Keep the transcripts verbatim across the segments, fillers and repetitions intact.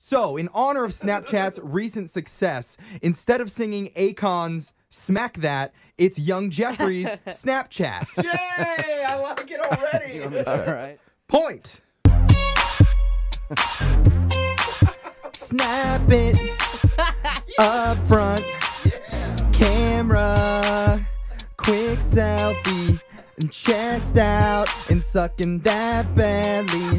So, in honor of Snapchat's recent success, instead of singing Akon's Smack That, it's Young Jeffrey's Snapchat. Yay! I like it already. All right. Point. Snap it up front. Camera, quick selfie, and chest out and sucking that badly.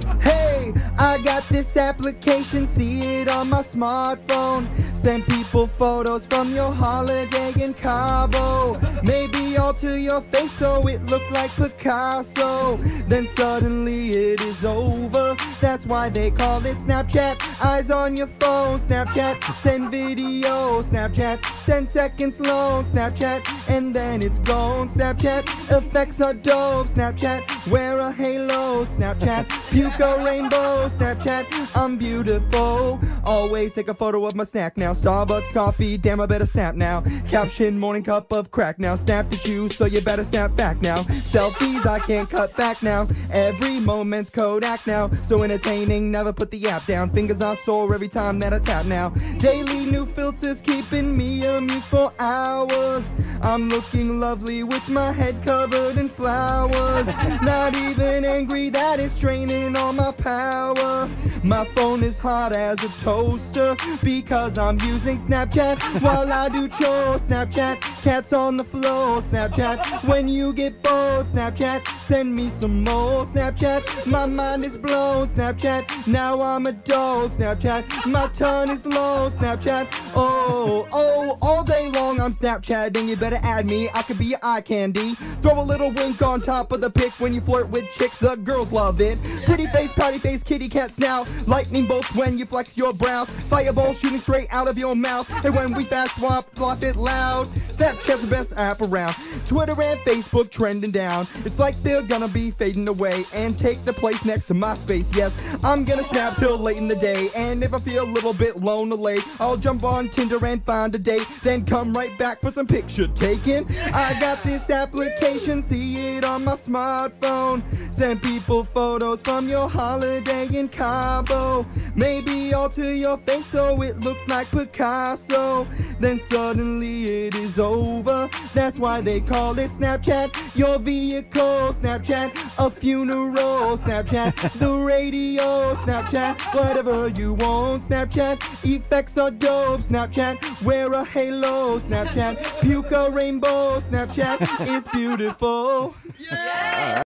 Hey, I got this application, see it on my smartphone. Send people photos from your holiday in Cabo. Maybe alter your face so it look like Picasso. Then suddenly it is over. That's why they call it Snapchat. Eyes on your phone, Snapchat. Send video, Snapchat. ten seconds long, Snapchat. And then it's gone, Snapchat. Effects are dope, Snapchat. Wear a halo, Snapchat. Puke a rainbow, Snapchat. I'm beautiful. Always take a photo of my snack now. Starbucks coffee, damn I better snap now. Caption, morning cup of crack now. Snapped at you, so you better snap back now. Selfies, I can't cut back now. Every moment's Kodak now. So entertaining, never put the app down. Fingers are sore every time that I tap now. Daily new filters keeping me amused for hours. I'm looking lovely with my head covered in flowers. Not even angry that it's draining all my power. My phone is hot as a toaster because I'm using Snapchat while I do chores. Snapchat, cats on the floor. Snapchat, when you get bored. Snapchat, send me some more. Snapchat, my mind is blown. Snapchat, now I'm a dog. Snapchat, my tongue is low. Snapchat, oh, oh, all day long I'm Snapchatting. You better add me, I could be your eye candy. Throw a little wink on top of the pic when you flirt with chicks, the girls love it. Pretty face, pouty face, kitty cats now. Lightning bolts when you flex your brows. Fireball shooting straight out of your mouth. And when we fast swap, laugh it loud. Snapchat's the best app around. Twitter and Facebook trending down. It's like they're gonna be fading away and take the place next to MySpace. Yes, I'm gonna snap till late in the day. And if I feel a little bit lonely, I'll jump on Tinder and find a date. Then come right back for some picture taking. I got this application, see it on my smartphone. Send people photos from your holiday in Cabo. Maybe alter your face so it looks like Picasso. Then suddenly it is over. That's why they call it Snapchat. Your vehicle, Snapchat. A funeral, Snapchat. The radio, Snapchat. Whatever you want, Snapchat. Effects are dope, Snapchat. Wear a halo, Snapchat. Puke a rainbow, Snapchat. It's beautiful. Yeah!